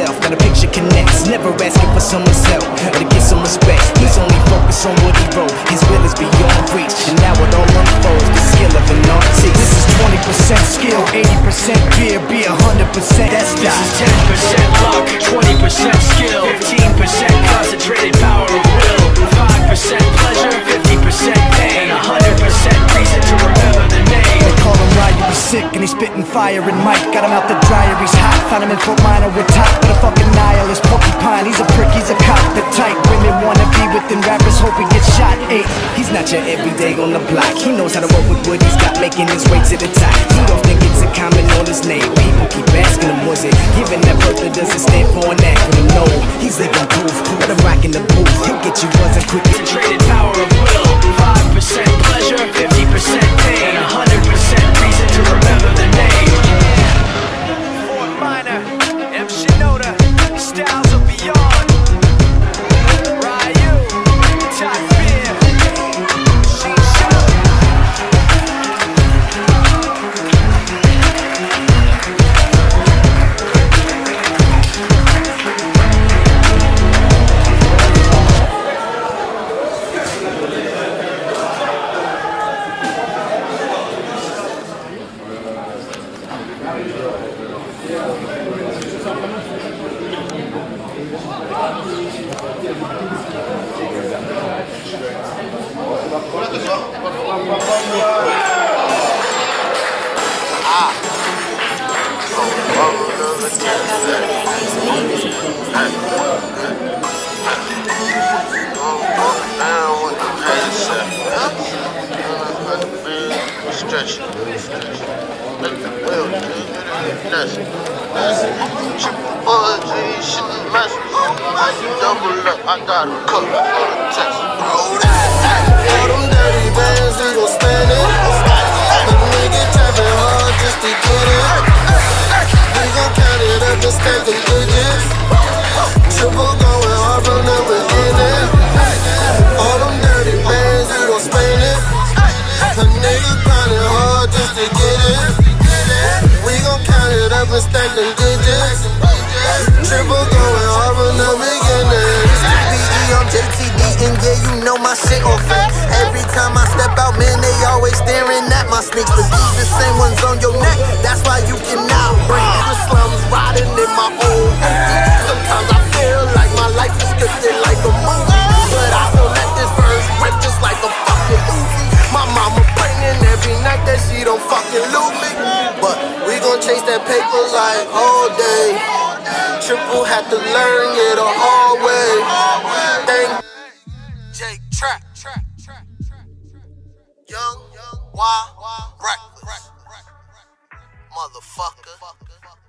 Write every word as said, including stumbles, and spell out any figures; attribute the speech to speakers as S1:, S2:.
S1: himself. Got a picture connects, never asking for someone's help or to get some respect. He's only focused on what he wrote. His will is beyond reach, and now it all unfolds. The skill of an artist. This is twenty percent skill, eighty percent gear, be a hundred percent. That's
S2: This is ten percent luck, twenty percent skill, fifteen percent concentrated power of will, five percent pleasure, fifty percent pain, and a hundred percent reason to remember the name.
S1: They call him Ryu, he's sick and he's spitting fire and Mike got him out the dryer, he's hot. Found him in Fort Minor with top, but a fucking nihilist porcupine. He's a prick, he's a cop, the type women wanna be within. Rappers hope he gets shot. Eight, he's not your everyday on the block. He knows how to work with what he's got, making his way to the top. He don't think it's a comment on his name. People keep asking him, was it given that birth that doesn't stand for an acronym? No, he's living proof. Let him rock in the booth, he'll get you buzzing quick.
S2: Concentrated power of will, five percent pleasure, fifty percent pain, and a hundred percent reason to remember the name. Fort Minor, M. Shinoda, styles of beyond. Ryu, Top Beer, Shisha.
S3: Stretch it, stretch it. Let the wheel do it. That's it. Triple R G, shit is massive. Double up, I got a cup for the test. All them dirty bands, we gon' spend it. The nigga trapping hard just to get it. We gon' count it up and stack the digits. Triple going hard from the beginning. All them dirty bands, we gon' spend it. A nigga grinding hard just to get it. We gon' count it up and stack the digits. Triple going hard from the beginning.
S4: B E, I'm J T D, and yeah, you know my shit on fake. Every time I step out, man, they always staring at my sneaks. But these the same ones on your neck, that's why you cannot breathe. The slums riding in my old empty. Sometimes I feel like my life is scripted like a movie, but I won't let this verse rip just like a fucking movie. My mama praying every night that she don't fucking lose me, but we gon' chase that paper like all day. Triple had to learn it the hard way. Thank J Trap, Young, Wild, Breakfast, motherfucker.